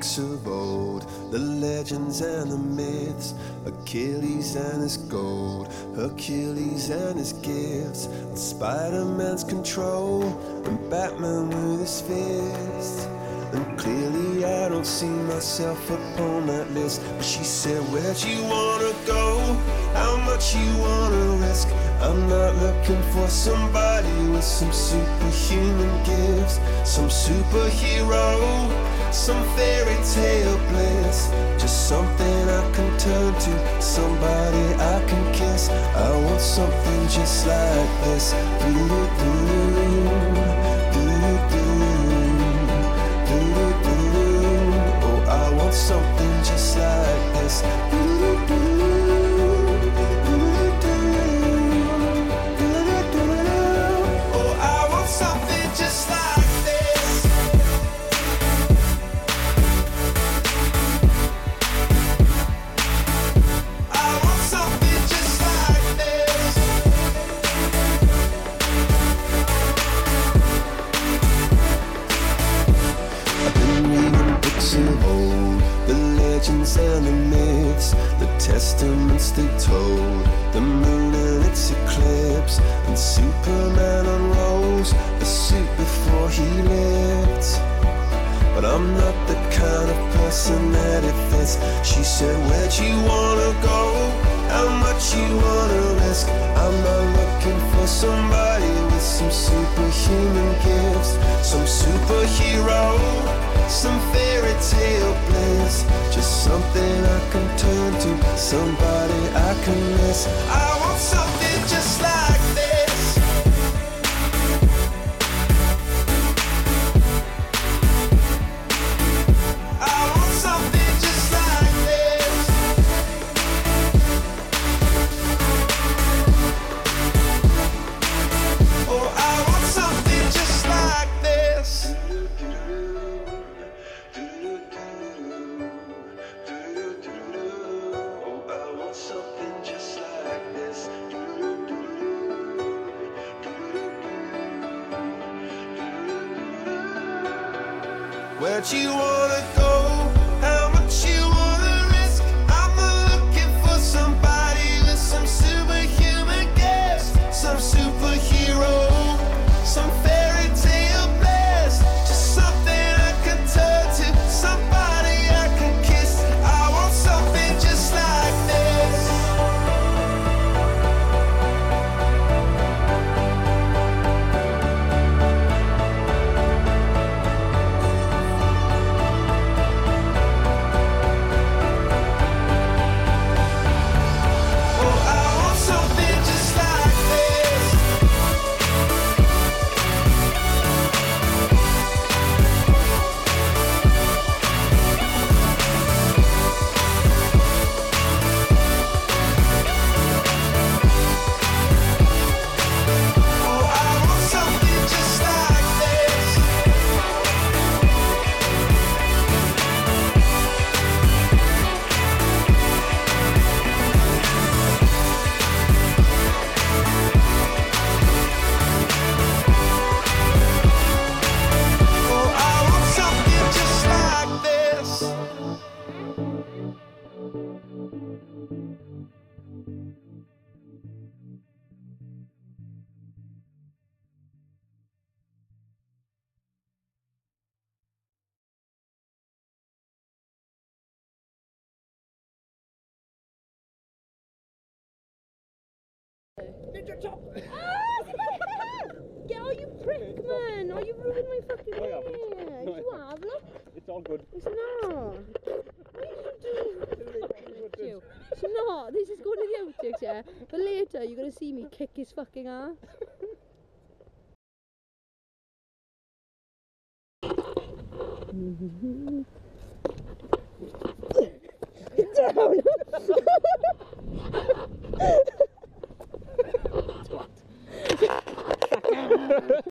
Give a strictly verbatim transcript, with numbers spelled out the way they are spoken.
books of old, the legends and the myths, Achilles and his gold, Hercules and his gifts, and Spider-Man's control, and Batman with his fists. And clearly I don't see myself upon that list. But she said, where'd you wanna go? How much you wanna risk? I'm not looking for somebody with some superhuman gifts, some superhero, some fairy tale bliss. Just something I can turn to, somebody I can kiss. I want something just like this. Do-do-do, do-do-do. Oh, I want something just like this. Oh, I want something just like this. I want something just like this. I've been reading books of old, the legends and the myths, the testaments they told, the moon and its eclipse, and Superman unrolls the suit before he lived. But I'm not the kind of person that it fits. She said, where'd you wanna go? How much you wanna risk? I'm not looking for somebody with some superhuman gifts, some superhero, some fairy tale bliss. Just something I can turn to, somebody I can miss. I want something just like this. I want something just like this. Oh, I want something just like this. Oh, I want something just like this. Where'd you wanna go? How much you wanna risk? I'm not looking for somebody with some superhuman gifts, some superhero, some fairy tale bliss. Just something I can turn to, somebody I can kiss. I want something just like this. Oh, I want something just like this. Oh, I want something just like this. Oh, I want something just like this. Get oh, you prick, man! Oh, you ruined my fucking No, I hair! haven't. You have, look! It's all good. It's not! What did you do? Fuck you. It's not! This is going to the outtakes, yeah? But later, you're going to see me kick his fucking ass. Down!